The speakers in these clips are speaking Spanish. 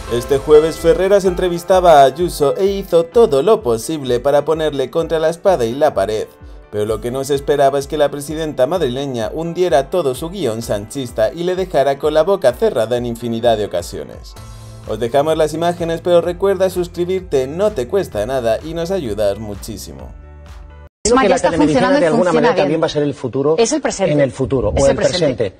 Este jueves Ferreras entrevistaba a Ayuso e hizo todo lo posible para ponerle contra la espada y la pared. Pero lo que no se esperaba es que la presidenta madrileña hundiera todo su guión sanchista y le dejara con la boca cerrada en infinidad de ocasiones. Os dejamos las imágenes, pero recuerda suscribirte, no te cuesta nada y nos ayudas muchísimo. Creo que la telemedicina de alguna manera también va a ser el futuro. Es el presente. En el futuro, o el presente.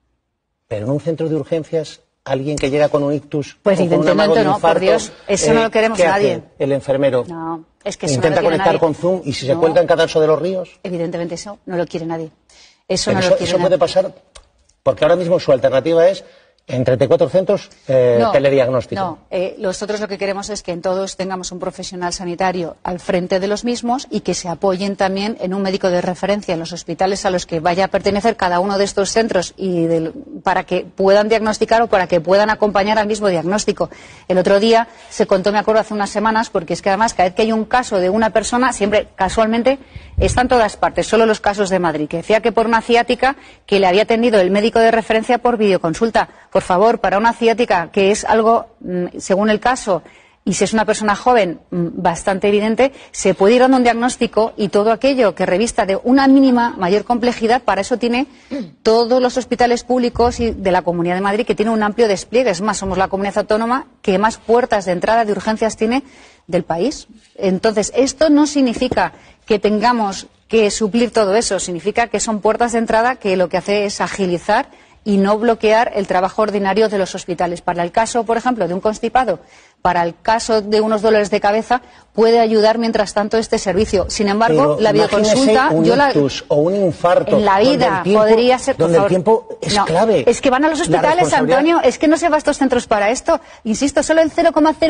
Pero en un centro de urgencias, alguien que llega con un ictus, pues evidentemente no, por Dios, eso no lo queremos nadie. El enfermero no, es que eso intenta no lo conectar nadie. Con Zoom y si se cuelga en Cadalso de los Ríos. Evidentemente eso no lo quiere nadie. Eso pero no lo quiere eso nadie. puede pasar porque ahora mismo su alternativa es en 34 centros telediagnóstico. No, nosotros lo que queremos es que en todos tengamos un profesional sanitario al frente de los mismos y que se apoyen también en un médico de referencia en los hospitales a los que vaya a pertenecer cada uno de estos centros para que puedan diagnosticar o para que puedan acompañar al mismo diagnóstico. El otro día se contó, me acuerdo, hace unas semanas, porque es que además cada vez que hay un caso de una persona, siempre casualmente está en todas partes, solo los casos de Madrid, que decía que por una ciática que le había atendido el médico de referencia por videoconsulta. Por favor, para una ciática, que es algo, según el caso, y si es una persona joven, bastante evidente, se puede ir dando un diagnóstico y todo aquello que revista de una mínima mayor complejidad, para eso tiene todos los hospitales públicos y de la Comunidad de Madrid, que tiene un amplio despliegue. Es más, somos la comunidad autónoma que más puertas de entrada de urgencias tiene del país. Entonces, esto no significa que tengamos que suplir todo eso, significa que son puertas de entrada que lo que hace es agilizar y no bloquear el trabajo ordinario de los hospitales. Para el caso, por ejemplo, de un constipado, para el caso de unos dolores de cabeza, puede ayudar mientras tanto este servicio. Sin embargo, pero la videoconsulta, un ictus o un infarto en la vida podría ser, donde el tiempo es clave. Es que van a los hospitales, Antonio, es que no se va a estos centros para esto. Insisto, solo el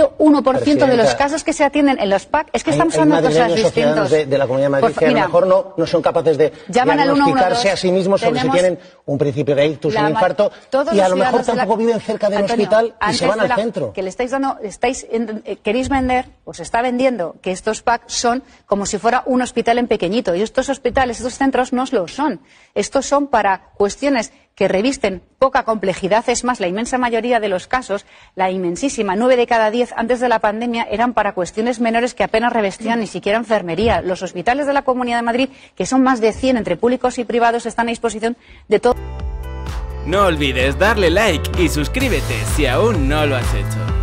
0,01% de los casos que se atienden en los PAC, es que estamos hablando de cosas distintas. De la Comunidad de Madrid que a lo mejor no son capaces de diagnosticarse a sí mismos sobre si tienen un principio de ictus, un infarto, y a lo mejor tampoco viven cerca del hospital y se van al centro. Que le estáis dando, queréis vender, os está vendiendo que estos PAC son como si fuera un hospital en pequeñito, y estos hospitales, estos centros no lo son. Estos son para cuestiones que revisten poca complejidad. Es más, la inmensa mayoría de los casos, la inmensísima, 9 de cada 10 antes de la pandemia, eran para cuestiones menores que apenas revestían ni siquiera enfermería. Los hospitales de la Comunidad de Madrid, que son más de 100 entre públicos y privados, están a disposición de todo. No olvides darle like y suscríbete si aún no lo has hecho.